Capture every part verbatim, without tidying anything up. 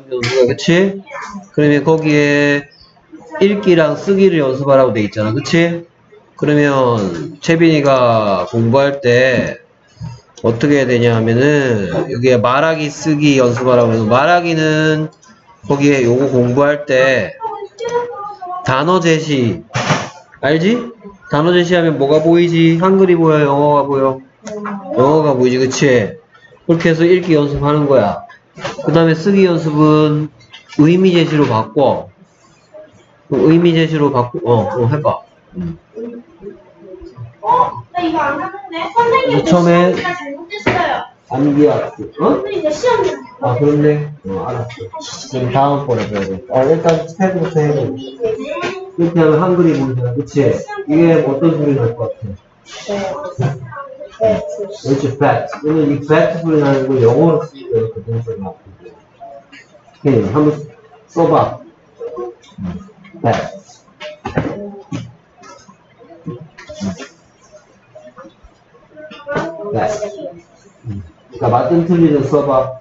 연수가, 그치? 그러면 거기에 읽기랑 쓰기를 연습하라고 돼 있잖아, 그치? 그러면 채빈이가 공부할 때 어떻게 해야 되냐 하면은 여기에 말하기 쓰기 연습하라고 해서, 말하기는 거기에 요거 공부할 때 단어 제시 알지? 단어 제시하면 뭐가 보이지? 한글이 보여, 영어가 보여? 영어가 보이지, 그치? 그렇게 해서 읽기 연습하는 거야. 그 다음에 쓰기 연습은 의미 제시로 바꿔. 의미 제시로 바꿔. 어, 어 해봐. 음. 어? 나 이거 안 하는데? 선생님, 처음에 시험지가 잘못됐어요. 암기학습. 어? 선생님, 내 시험지. 아, 그런데? 어, 알았어. 그럼 다음번에 해야 돼. 아, 일단 패드부터 해야 돼. 이렇게 하면 한글이 보이잖아, 그치? 이게 어떤 소리 날 것 같아? 그렇지, fact. 오늘 이 fact 소리 나는 거 영어로 쓰니까 이렇게 동사가 나거든. 오케이, 한번 써봐. fact. fact. 그러니까 맞든 틀리든 써봐.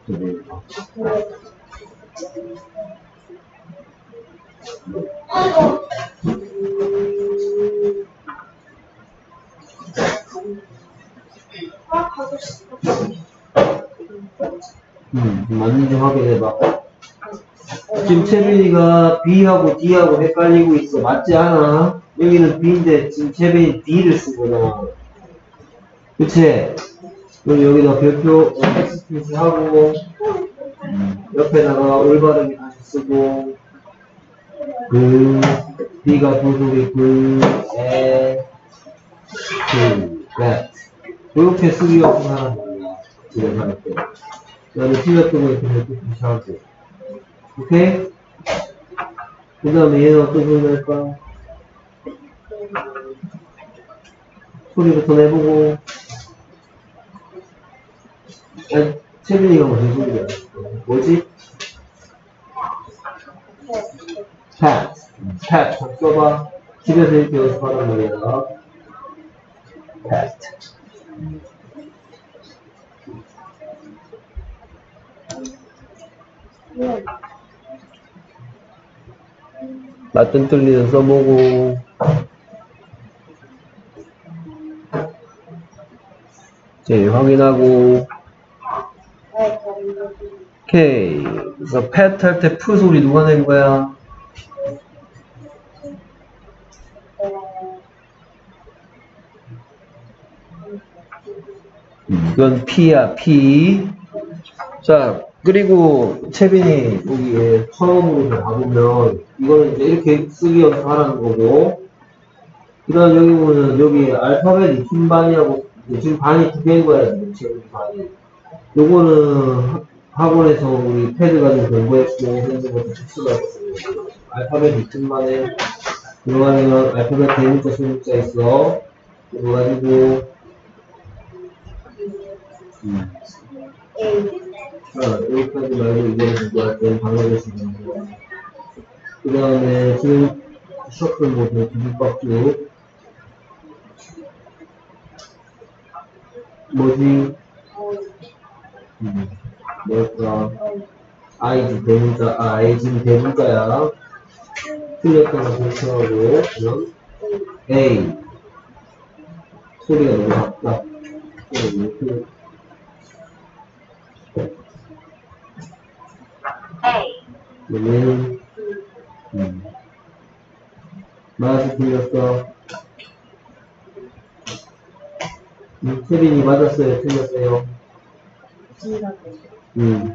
음, 맞는지 확인해봐. 지금 채빈이가 B하고 D하고 헷갈리고 있어. 맞지 않아? 여기는 B인데 지금 채빈이 D를 쓰구나. 그치? 그럼 여기다 별표 엑스큐트 하고 옆에다가 올바르게 다시 쓰고 그 B가 부속이 그 에 그 that 이렇게 쓰기 연습하는 거야. 지금 할 때. 그 다음에 틀렸던 거 이렇게 몇개 하고. 오케이? 그 다음에 얘는 어떤 소리 날까? 소리부터 내보고. 아니, 채빈이가 무슨 소리야? 뭐지? pat. pat. 써봐. 집에서 이렇게 연습하란 말이야. pat. 맞든 틀리든 써보고. 네, 확인하고. 오케이. 그래서 pat 할 때 푸 소리 누가 낸 거야? 이건 P야, P. 자, 그리고 채빈이 여기에 처음으로 가보면 이거는 이제 이렇게 쓰기 연습하라는 거고, 그 다음 여기 보면 여기 알파벳 익힌 반이라고 지금 반이 두 개인 거야, 지금 반이. 요거는 학원에서 우리 패드 가지고 공부했고 했는 것도 특수가 있어요. 알파벳 익힌 반에 들어가면 알파벳 대문자 소문자 있어. 이거 가지고 음. 아, 여기까지 말고 이거를 공부할 때 방어되시면 돼요. 그 다음에 지금 셔플 모드 뒤집박주 뭐지? 음, 뭘까? 아이지 대문자, 아, 아이지 대문자야. 틀렸던 거 공표하고, 그럼 A. 소리가 너무 작다. 이렇게. 얘는, 음. 맛이 틀렸어. 음, 세빈이 맞았어요? 틀렸어요? 음.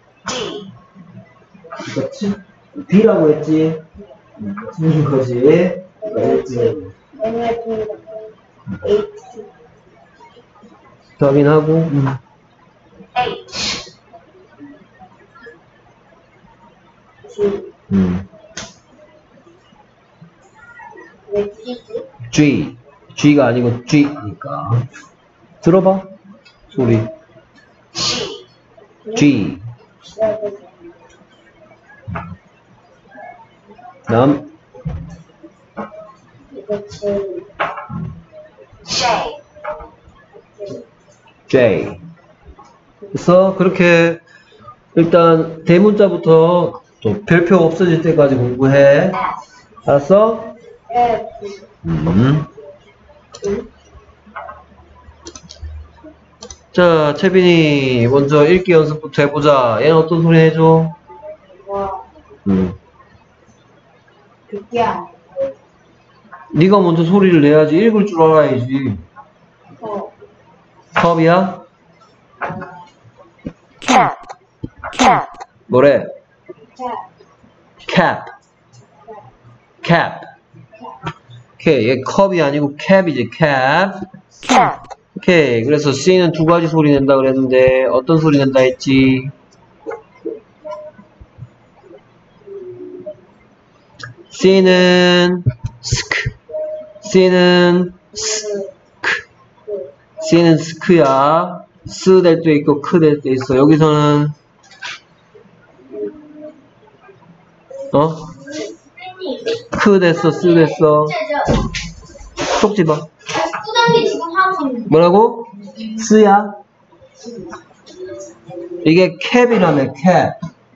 그니까, 치, B라고 했지? 음, 틀린 거지? 그랬지? 확인하고, 음. 음. G. G가 아니고 G니까. 들어봐. 소리. G. 다음. J. 그래서 그렇게 일단 대문자부터 좀 별표 없어질 때까지 공부해. 알았어? 음. 자, 채빈이 먼저 읽기 연습부터 해보자. 얘는 어떤 소리 해줘? 음. 네가 먼저 소리를 내야지. 읽을 줄 알아야지. 컵이야? cap, cap, 뭐래? cap. cap. 오케이. 얘 컵이 아니고 캡이지. cap. cap, 오케이. 그래서 C는 두 가지 소리 낸다 그랬는데 어떤 소리 낸다 했지? C는 스크. C는 스크. C는 스크야. 스 될 때 있고 크 될 때 있어. 여기서는 어? 크 됐어, 스 됐어. 속 집어. 수단계 지금 하고 있는 뭐라고? 스야. 이게 캡이라며, 캡.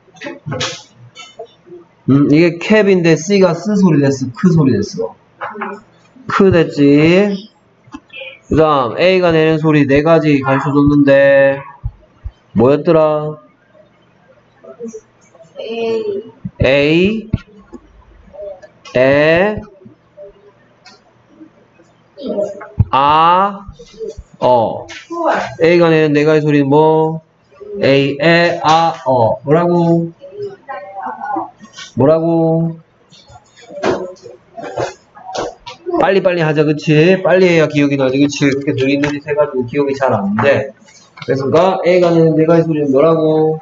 음, 이게 캡인데 C가 스 소리 됐어, 크 소리 됐어. 크 됐지. 그 다음 A가 내는 소리 네 가지 가르쳐줬는데 뭐였더라? A, 에, 아, 어. A가 내는 네 가지 소리는 뭐? A, 에, 아, 어. 뭐라고? 뭐라고? 빨리빨리 하자, 그치? 빨리 해야 기억이 나지, 그치? 그렇게 느릿느릿 해가지고 기억이 잘 안 돼. 그래서 A가 내는 네 가지 소리는 뭐라고?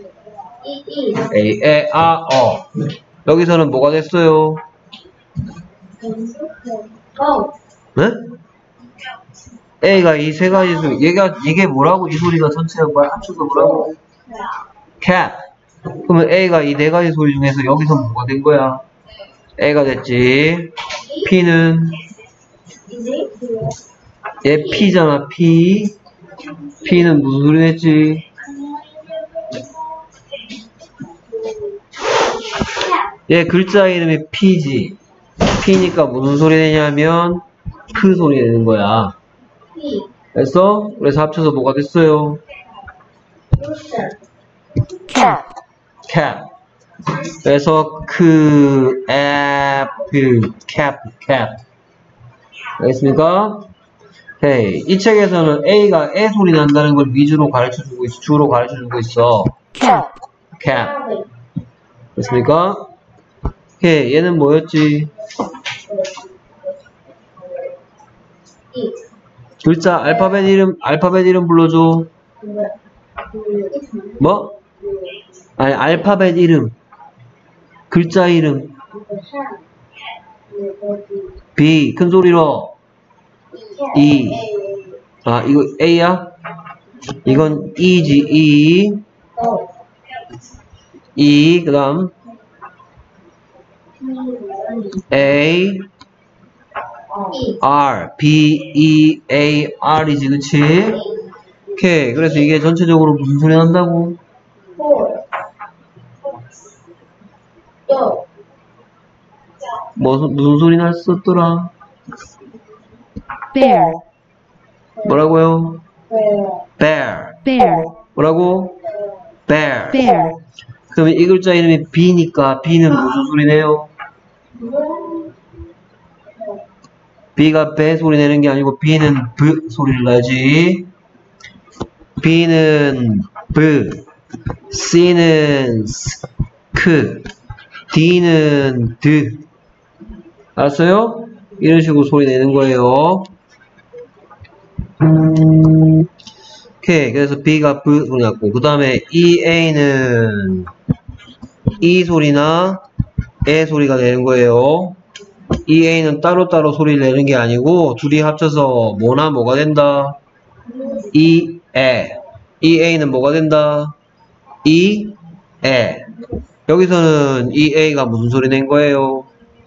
A, 에, 아, 어. 여기서는 뭐가 됐어요? 네? A가 이 세 가지 소리, 얘가, 이게 뭐라고? 이 소리가 전체가 뭐야? 합쳐서 뭐라고? cat. 그러면 A가 이 네 가지 소리 중에서 여기서 뭐가 된 거야? A가 됐지. P는? 얘 P잖아, P. P는 무슨 소리 냈지? 얘 글자 이름이 P지. P니까 무슨 소리 내냐면, 크 소리 내는 거야. 그래서, 그래서 합쳐서 뭐가 됐어요? cap, cap. 그래서 그 F, cap, cap. 알겠습니까? 오케이. 이 책에서는 A가 에 소리 난다는 걸 위주로 가르쳐주고 있어. 주로 가르쳐주고 있어. cap, cap. 됐습니까? 오케이. 얘는 뭐였지? 글자 알파벳 이름 알파벳 이름 불러줘. 뭐? 아니 알파벳 이름. 글자 이름. B 큰 소리로. E. 아 이거 A야? 이건 E지 E. E 그다음 A R B E A R이지 그치? 오케이 그래서 이게 전체적으로 무슨 소리 난다고? 뭐, 무슨 소리 났었더라? bear, 뭐라고요? bear. bear, 뭐라고? bear. bear, 그러면 이 글자 이름이 B니까 B는 무슨 소리네요? B가 배 소리 내는 게 아니고 B는 B 소리를 내지. B는 B, C는 크, D는 드. 알았어요? 이런 식으로 소리 내는 거예요. 음, 오케이. 그래서 B가 B 소리 났고, 그 다음에 이에이는 E 소리나 에 소리가 내는 거예요. 이에이는 따로따로 소리를 내는 게 아니고, 둘이 합쳐서 뭐나 뭐가 된다? 이, 에. 이에이는 뭐가 된다? 이, 에. 여기서는 이에이가 무슨 소리 낸 거예요?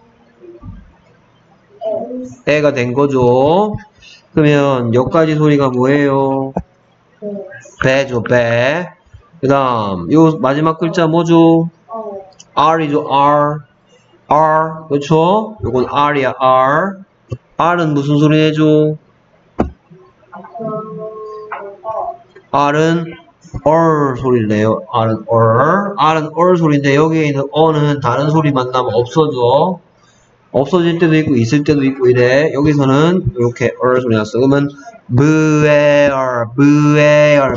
에가 된 거죠. 그러면 여기까지 소리가 뭐예요? 배죠, 배. 그 다음, 요 마지막 글자 뭐죠? R이죠, R. R. 그렇죠? 요건 R이야, R. R은 무슨 소리 내죠? R은 얼 소리를 내요. R은 얼. R은 얼 소리인데 여기에 있는 어는 다른 소리 만나면 없어져. 없어질 때도 있고 있을 때도 있고 이래. 여기서는 이렇게 얼 소리 났어. 그러면 브에얼, 브에얼,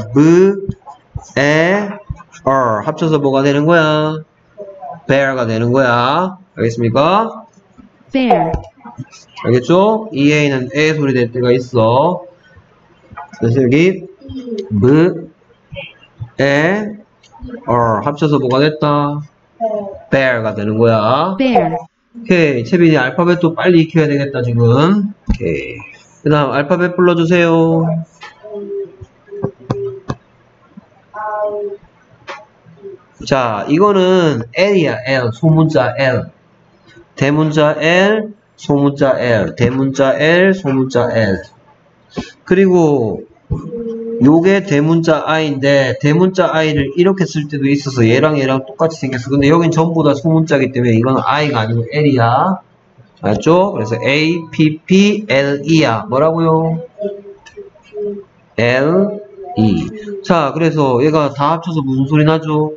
브에 얼 합쳐서 뭐가 되는 거야? bear가 되는 거야. 알겠습니까? bear, 알겠죠? 이에는 에 소리 낼 때가 있어. 그래서 여기 브, 에, 얼 합쳐서 뭐가 됐다? bear가 되는 거야. bear, 오케이. 채빈이 알파벳도 빨리 익혀야 되겠다, 지금. 오케이. 그 다음, 알파벳 불러주세요. 자, 이거는 L이야, L. 소문자 L. 대문자 L, 소문자 L. 대문자 L, 소문자 L. 그리고, 요게 대문자 I인데, 대문자 I를 이렇게 쓸 때도 있어서 얘랑 얘랑 똑같이 생겼어. 근데 여긴 전부 다 소문자이기 때문에 이건 I가 아니고 L이야. 알았죠? 그래서 A, P, P, L, E야. 뭐라고요? L, E. 자, 그래서 얘가 다 합쳐서 무슨 소리 나죠?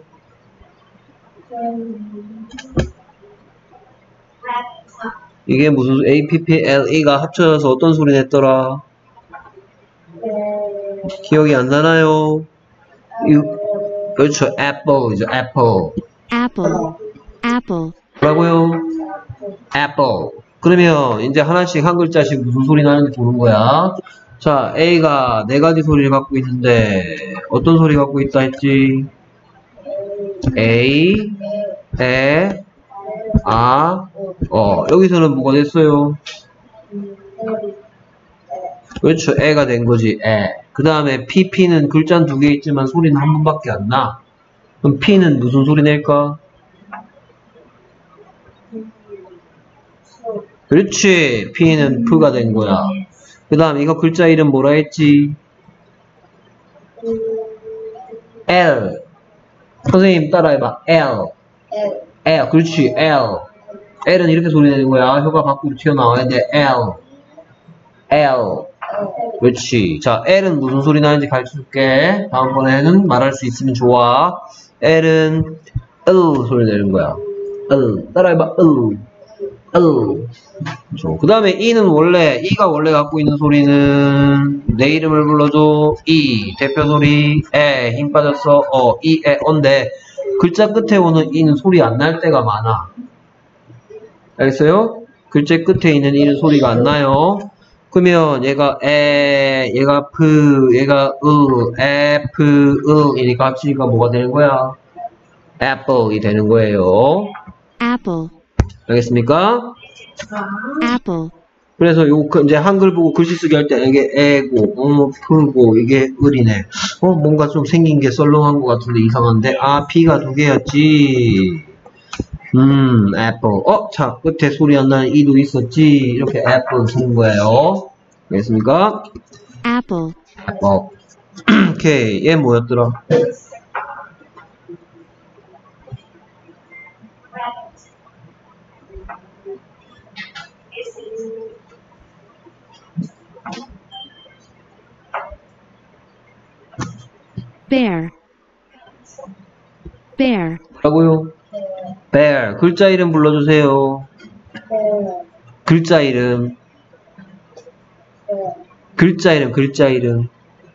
이게 무슨 A, P, P, L, E가 합쳐져서 어떤 소리 냈더라? 기억이 안 나나요? 이, 그렇죠. Apple이죠. Apple. apple, apple, 뭐라고요? Apple. 그러면 이제 하나씩 한 글자씩 무슨 소리 나는지 보는 거야. 자, A가 네 가지 소리를 갖고 있는데 어떤 소리 갖고 있다 했지? A, 에, 아, 어. 여기서는 뭐가 됐어요? 그렇죠. 에가 된 거지. 에. 그 다음에 P, P는 글자는 두 개 있지만 소리는 한 번밖에 안 나. 그럼 P는 무슨 소리 낼까? 그렇지. P는 P가 된 거야. 그 다음 이거 글자 이름 뭐라 했지? L. 선생님 따라해봐. L. L. 그렇지. L. L은 이렇게 소리 내는 거야. 혀가 밖으로 튀어나와야 돼. L. L. 그렇지. 자, L은 무슨 소리 나는지 가르쳐줄게. 다음번에는 말할 수 있으면 좋아. L은 으 소리 내는 거야. 으. 따라해봐. 으. 으. 그 다음에 E는 원래, E가 원래 갖고 있는 소리는 내 이름을 불러줘. E. 대표 소리. 에. 힘 빠졌어. 어. E, 에, 언데 글자 끝에 오는 E는 소리 안 날 때가 많아. 알겠어요? 글자 끝에 있는 E는 소리가 안 나요. 그러면 얘가 에, 얘가 프, 얘가 으, 에, 프, 으 이니까 합치니까 뭐가 되는 거야? Apple이 되는 거예요. apple, 알겠습니까? apple, 그래서 요 이제 한글 보고 글씨 쓰기 할 때 이게 에고, 어, 프고 이게 을이네. 어, 뭔가 좀 생긴 게 썰렁한 것 같은데 이상한데. 아, P가 두 개였지. 음, apple. 어, 자, 끝에 소리 안 나는 E도 있었지. 이렇게 apple 쓰는 거예요. 알겠습니까? apple, apple. 오케이. 얘 뭐였더라? bear, bear, 뭐라고요? bear. 글자 이름 불러주세요. 글자 이름. 글자 이름, 글자 이름.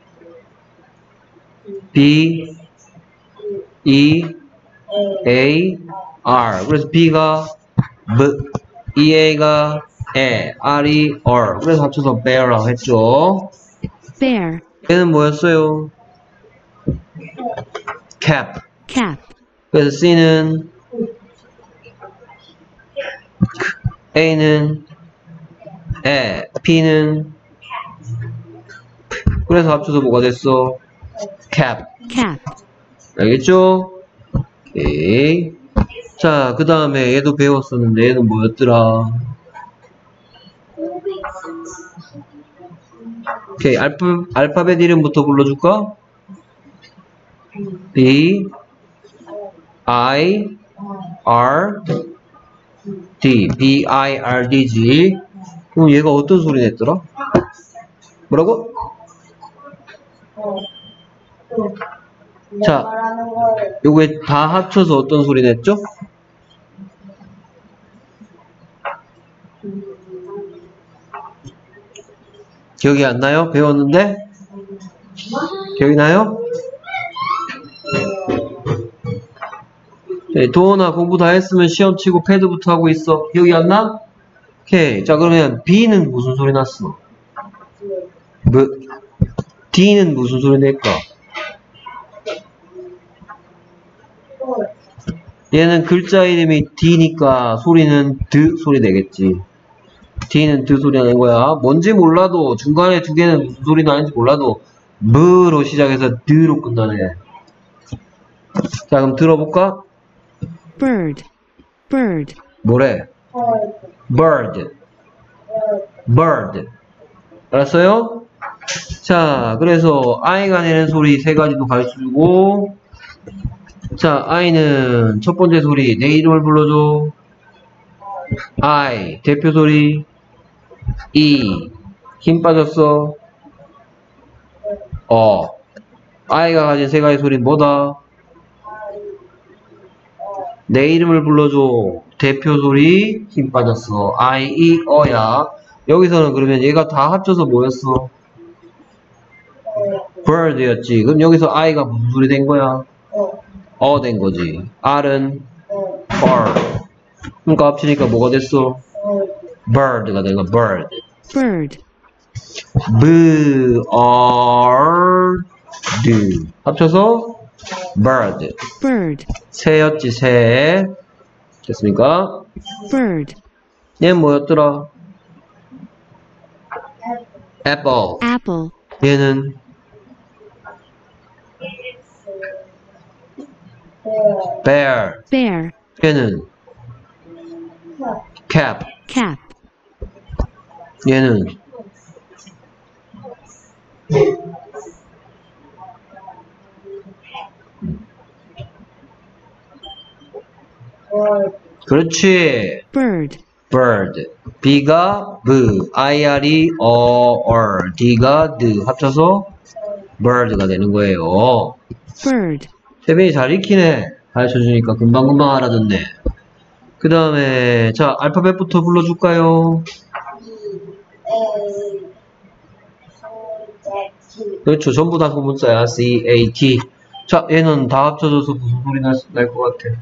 B, E, A, R. 그래서 B가 B, E가 에, R이 R. 그래서 합쳐서 bear라고 했죠. bear, 얘는 뭐였어요? cap. cap, 그래서 C는 A는 에, P는 그래서 합쳐서 뭐가 됐어? cap. cap, 알겠죠? 오케이. 자, 그 다음에 얘도 배웠었는데 얘는 뭐였더라? 오케이. 알파, 알파벳 이름부터 불러줄까? B, I, R, D, B, I, R, D지. 그럼 얘가 어떤 소리 냈더라? 뭐라고? 자, 요게 다 합쳐서 어떤 소리 냈죠? 기억이 안 나요? 배웠는데? 기억이 나요? 네, 도원아 공부 다 했으면 시험 치고 패드부터 하고 있어. 기억이 안 나? 오케이. 자, 그러면 B는 무슨 소리 났어? 뭐, D는 무슨 소리 낼까? 얘는 글자 이름이 D니까 소리는 드 소리 내겠지. D는 드 소리 나는 거야. 뭔지 몰라도 중간에 두 개는 무슨 소리 나는지 몰라도 뭐로 시작해서 드로 끝나네. 자, 그럼 들어볼까? bird, bird, 뭐래? bird, bird. 알았어요? 자, 그래서 I가 내는 소리 세 가지도 가르쳐주고, 자, I는 첫 번째 소리, 내 이름을 불러줘. I, 대표 소리. E, 힘 빠졌어. 어, I가 가진 세 가지 소리는 뭐다? 내 이름을 불러줘. 대표 소리, 힘 빠졌어. I, E, 어야. 여기서는 그러면 얘가 다 합쳐서 뭐였어? bird였지. 그럼 여기서 I가 무슨 소리 된 거야? 어 된 거지. R은 bird. 그러니까 합치니까 뭐가 됐어? bird가 된 거야. bird. bird, B, R, D. 합쳐서 bird. bird, 새였지, 새. 됐습니까? bird, 얘는 뭐였더라? apple. apple, 얘는 bear. bear, 얘는 cap. cap, 얘는 그렇지. bird, bird. B가 B, 아이알이 어, 얼, D가 D 합쳐서 bird가 되는 거예요. bird, 세빈이 잘 익히네. 가르쳐주니까 금방금방 알아듣네. 그 다음에 자 알파벳부터 불러줄까요? 그렇죠. 전부 다 소문자야. C, A, T. 자 얘는 다 합쳐져서 무슨 소리 날 것 같아?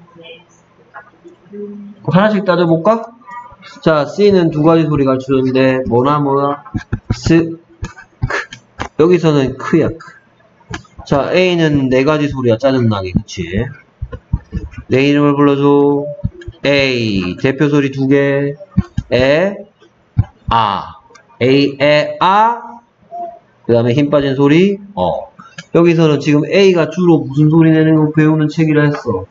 하나씩 따져볼까? 자 C는 두 가지 소리 가르쳐줬는데 뭐나 뭐나 스, 크. 여기서는 크야 크. 자 A는 네 가지 소리야. 짜증나게. 그치? 내 이름을 불러줘. A 대표 소리 두 개. 에, 아. A, 에, 아. 그 다음에 힘 빠진 소리 어. 여기서는 지금 A가 주로 무슨 소리 내는 거 배우는 책이라 했어.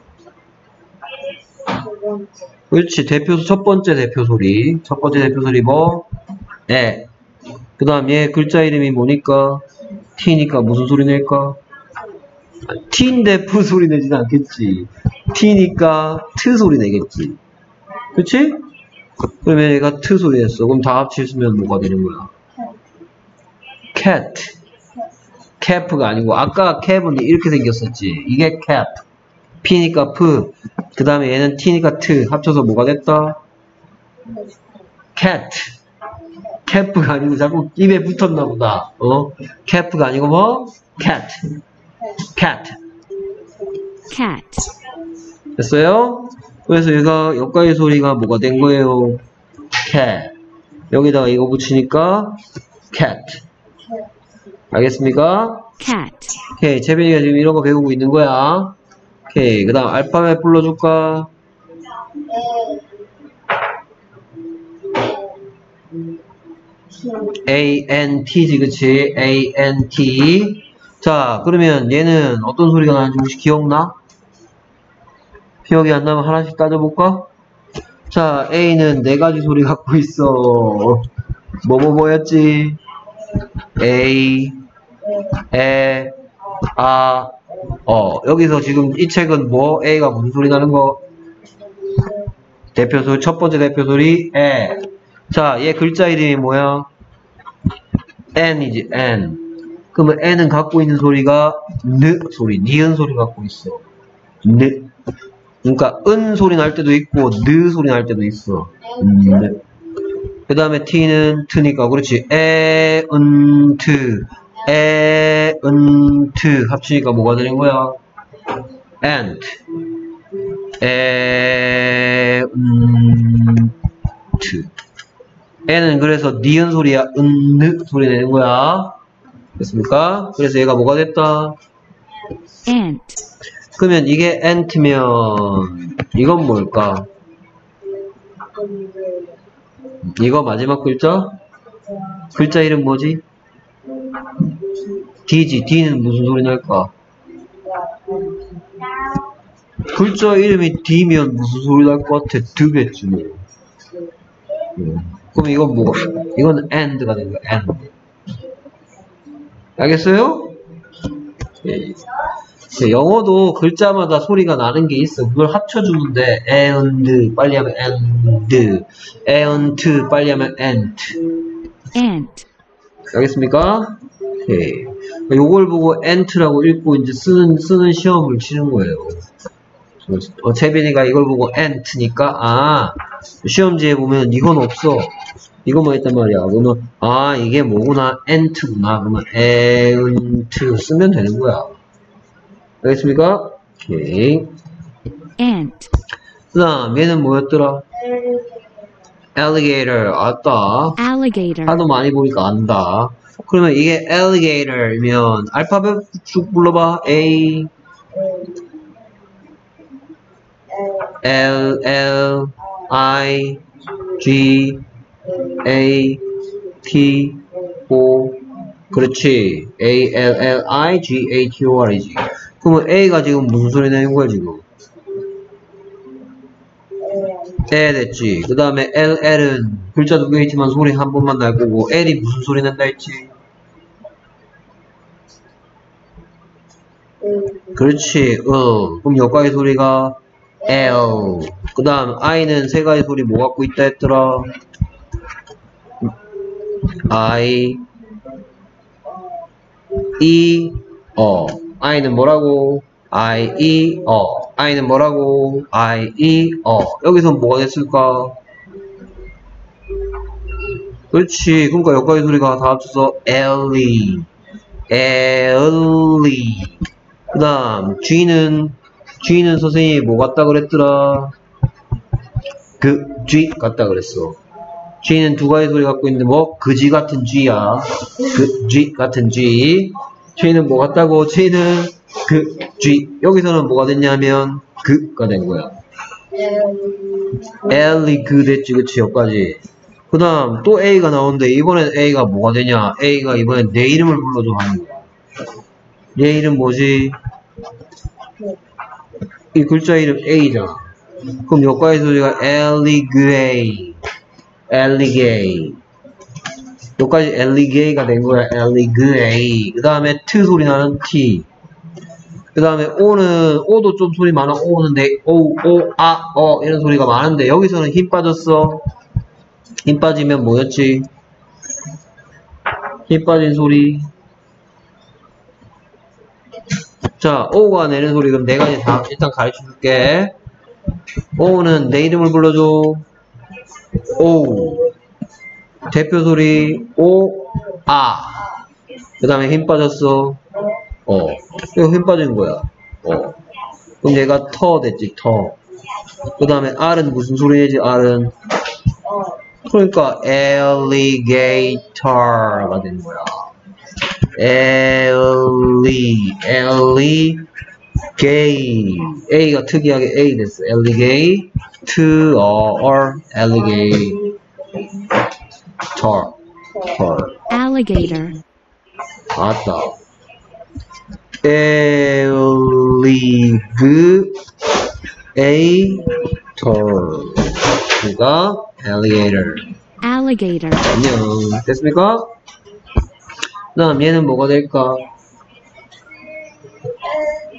그렇지. 대표 첫 번째 대표 소리. 첫 번째 대표 소리 뭐? 에. 그 다음 얘 글자 이름이 뭐니까? T니까 무슨 소리 낼까? T인데 푸 소리 내진 않겠지. T니까 트 소리 내겠지. 그치? 그러면 얘가 트 소리 냈어. 그럼 다 합치면 뭐가 되는 거야? cat. cap가 아니고 아까 cap은 이렇게 생겼었지. 이게 cap. P니까 프. 그 다음에 얘는 T니까 트. 합쳐서 뭐가 됐다? cat. cap가 아니고 자꾸 입에 붙었나 보다. 어? cap가 아니고 뭐? cat. cat. cat, 됐어요? 그래서 얘가 여기까지 소리가 뭐가 된 거예요? cat. 여기다가 이거 붙이니까 cat. 알겠습니까? cat, 오케이. 채빈이가 지금 이런 거 배우고 있는 거야. 오케이. 그 다음 알파벳 불러줄까? A, N, T지, 그치? A, N, T. 자, 그러면 얘는 어떤 소리가 나는지 혹시 기억나? 기억이 안 나면 하나씩 따져볼까? 자, A는 네 가지 소리 갖고 있어. 뭐, 뭐, 뭐였지? A, 에, 아, 어, 여기서 지금 이 책은 뭐? A가 무슨 소리 나는 거? 대표 소리, 첫 번째 대표 소리, 에. 자, 얘 글자 이름이 뭐야? N이지, N. 그러면 N은 갖고 있는 소리가 느 소리, 니은 소리 갖고 있어. 느. 그러니까 은 소리 날 때도 있고 느 소리 날 때도 있어. 느. 그 다음에 T는 트니까 그렇지. 에, 은, 트. 에, 은, 트. 합치니까 뭐가 되는 거야? ant. 에, 은, 트. 에는 그래서 니은 소리야. 은, 느 소리 내는 거야. 됐습니까? 그래서 얘가 뭐가 됐다? ant, 그러면 이게 ant면 이건 뭘까? 이거 마지막 글자? 글자 이름 뭐지? D지. D는 무슨 소리 날까? 글자 이름이 D면 무슨 소리 날 것 같아? 드겠지 뭐. 그럼 이건 뭐가? 이건 and가 되는 거야. and. 알겠어요? 예. 영어도 글자마다 소리가 나는 게 있어. 그걸 합쳐주는데 and 빨리 하면 and, and 빨리 하면 ant. ant, 알겠습니까? 오케이. 요걸 보고 ant라고 읽고 이제 쓰는 쓰는 시험을 치는 거예요. 어, 채빈이가 이걸 보고 ant니까 아 시험지에 보면 이건 없어. 이거만 있단 말이야. 그러면 아 이게 뭐구나 ant구나. 그러면 ant 쓰면 되는 거야. 알겠습니까? 오케이. ant, 그 다음 얘는 뭐였더라? alligator. 아따. alligator, 하도 많이 보니까 안다. 그러면 이게 alligator면 알파벳 쭉 불러봐. A L L I G A T O. 그렇지. A L L I G A T O R이지. 그러면 A가 지금 무슨 소리 내는 거야 지금? 에 됐지. 그 다음에 L L은 글자 두 개 있지만 소리 한 번만 날 거고 L이 무슨 소리 낸다 했지? 그렇지. 어. 그럼 여기까지 소리가 L. 그 다음 I는 세 가지 소리 뭐 갖고 있다 했더라? I E 어. I는 뭐라고? I E 어. I는 뭐라고? I E 어. 여기서 뭐가 됐을까? 그렇지. 그러니까 여기까지 소리가 다 합쳐서 Ellie Ellie. 그 다음 G는 G는 선생님이 뭐 같다 그랬더라? 그 G 같다 그랬어. G는 두 가지 소리 갖고 있는데 뭐? 그지 같은 G야. 그 G 같은 G. G는 뭐 같다고? G는 그 G. 여기서는 뭐가 됐냐면 그가 된 거야. 엘리 그 됐지. 그치 여기까지. 그 다음 또 A가 나오는데 이번엔 A가 뭐가 되냐? A가 이번엔 내 이름을 불러줘 하는 거야. 얘 이름 뭐지? 이 글자 이름 A잖아. 그럼 여기까지 소리가 엘리그레이 엘리게이. 여기까지 엘리게이가 된 거야. 엘리그레이. 그 다음에 트 소리 나는 T. 그 다음에 O는 O도 좀 소리 많아. O는 내 O, O, 아, 어 이런 소리가 많은데 여기서는 힘 빠졌어. 힘 빠지면 뭐였지? 힘 빠진 소리. 자, O가 내는 소리 그럼 네 가지 다 일단 가르쳐 줄게. O는 내 이름을 불러줘. O. 대표 소리 O, 아. 그 다음에 힘 빠졌어. 어. 이거 힘 빠진 거야. 어. 그럼 얘가 터 됐지, 터. 그 다음에 R은 무슨 소리 내지, R은? 그러니까 alligator가 되는 거야. 엘리, 엘리, 게이. A가 특이하게 A 됐어. alligator, or alligator. alligator, 맞다. 엘리그, 에이터. 그러니까 alligator. alligator, 안녕. 됐습니까? 그 다음 얘는 뭐가 될까?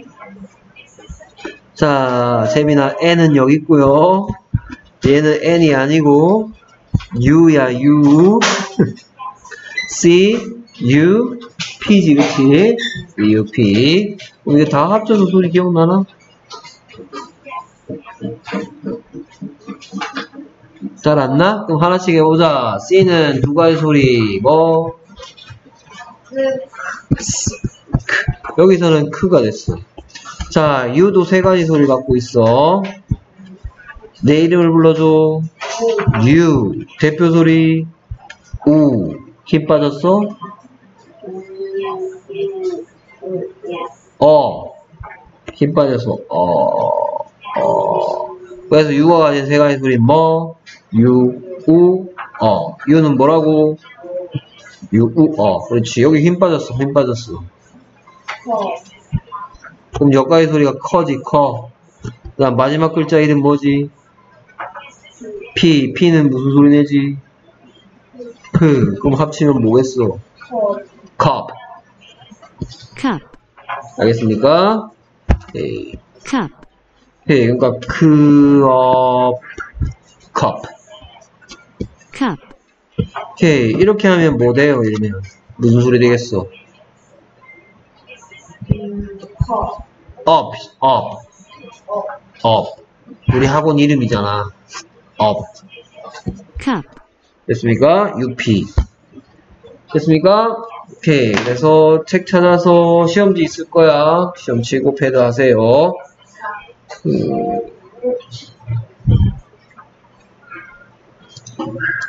자, 재민아, N은 여기 있고요. 얘는 N이 아니고 U야, U. C, U, P지, 그치? U, P. 이게 다 합쳐서 소리 기억나나? 잘 안 나? 그럼 하나씩 해보자. C는 두 가지 소리, 뭐? 여기서는 크가 됐어. 자, U도 세 가지 소리 갖고 있어. 내 이름을 불러줘. U. 대표 소리. 우. 힘 빠졌어? 어. 힘 빠졌어. 어. 어. 그래서 U가 가진 세 가지 소리 뭐? U, 우, 어. U는 뭐라고? U, 우, 어. 그렇지. 여기 힘 빠졌어. 힘 빠졌어. 그럼 여기까지 소리가 커지, 커. 그 다음 마지막 글자 이름 뭐지? P. P는 무슨 소리 내지? 크. 그럼 합치면 뭐겠어? cup. cup, 알겠습니까? 오케이. cup, 오케이. 그러니까 크, 어, cup. cup, 오케이. 이렇게 하면 뭐 돼요? 이러면 무슨 소리 되겠어? up, up, up. 우리 학원 이름이잖아. up. cup. 됐습니까? 유피. 됐습니까? 오케이. 그래서 책 찾아서 시험지 있을 거야. 시험 치고 패드 하세요. 음.